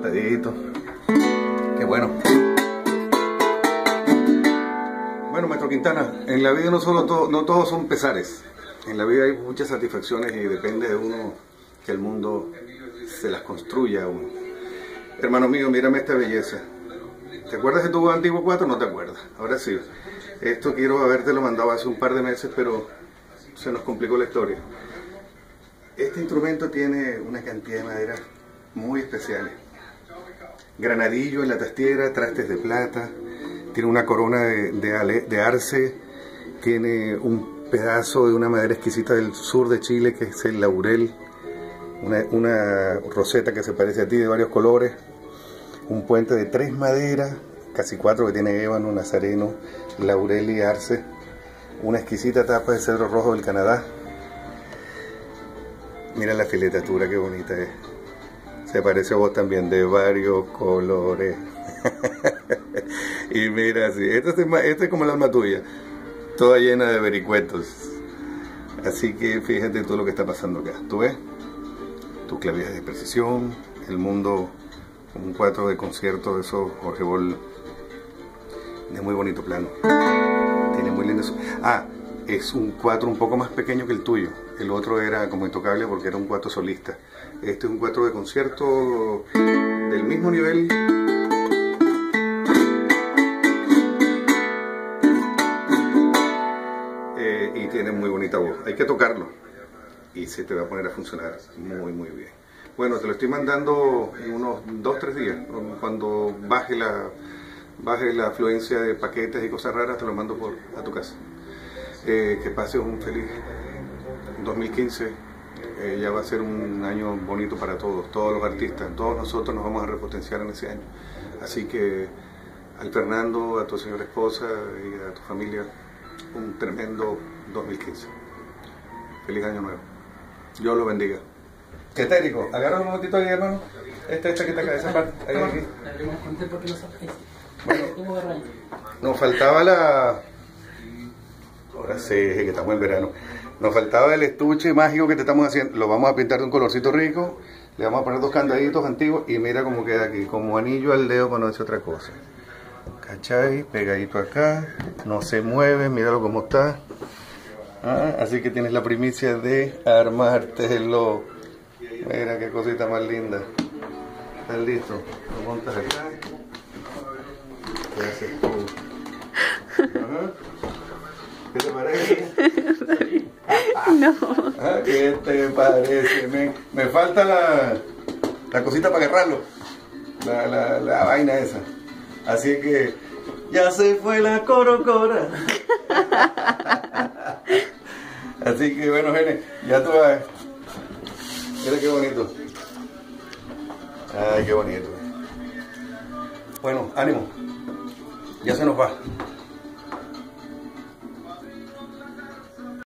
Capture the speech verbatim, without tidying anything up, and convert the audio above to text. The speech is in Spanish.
levantadito. Qué bueno. Bueno, maestro Quintana, en la vida no solo to no todos son pesares. En la vida hay muchas satisfacciones y depende de uno que el mundo se las construya a uno. Hermano mío, mírame esta belleza. ¿Te acuerdas de tu antiguo cuatro? No te acuerdas. Ahora sí. Esto quiero habértelo mandado hace un par de meses, pero se nos complicó la historia. Este instrumento tiene una cantidad de maderas muy especiales. Granadillo en la tastiera, trastes de plata, tiene una corona de, de, ale, de arce, tiene un pedazo de una madera exquisita del sur de Chile que es el laurel, una, una roseta que se parece a ti de varios colores, un puente de tres maderas, casi cuatro que tiene ébano, nazareno, laurel y arce, una exquisita tapa de cedro rojo del Canadá. Mira la filetatura, qué bonita es. Se parece a vos también, de varios colores. Y mira así, esta es, esta es como la alma tuya, toda llena de vericuetos. Así que fíjate todo lo que está pasando acá. ¿Tú ves? Tus clavías de precisión, el mundo, un cuatro de concierto de esos Jorge Bol, de muy bonito plano. Tiene muy lindo. Ah, es un cuatro un poco más pequeño que el tuyo. El otro era como intocable porque era un cuatro solista. Este es un cuatro de concierto del mismo nivel. Eh, y tiene muy bonita voz. Hay que tocarlo y se te va a poner a funcionar muy muy bien. Bueno, te lo estoy mandando en unos dos tres días. Cuando baje la, baje la afluencia de paquetes y cosas raras, te lo mando por, a tu casa. Eh, que pases un feliz dos mil quince. Eh, ya va a ser un año bonito para todos, todos los artistas, todos nosotros nos vamos a repotenciar en ese año. Así que al Fernando, a tu señora esposa y a tu familia, un tremendo dos mil quince. Feliz año nuevo. Dios lo bendiga. ¿Qué técnico? Agarra un momentito ahí, hermano. Esta, esta que está acá, esa parte. Ahí, aquí. Bueno, nos faltaba la... Ahora sí, que estamos en verano. Nos faltaba el estuche mágico que te estamos haciendo. Lo vamos a pintar de un colorcito rico. Le vamos a poner dos candaditos antiguos. Y mira cómo queda aquí. Como anillo al dedo para no decir otra cosa. ¿Cachai? Pegadito acá. No se mueve. Míralo cómo está. Ah, así que tienes la primicia de armártelo. Mira qué cosita más linda. ¿Estás listo? Lo montas acá. ¿Qué haces tú? Ajá. ¿Qué te parece? No. ¿Qué te parece? Me, me falta la, la cosita para agarrarlo. La, la, la vaina esa. Así que ya se fue la corocora. Así que bueno, Gene, ya tú vas. Mira qué bonito. Ay, qué bonito. Bueno, ánimo. Ya se nos va.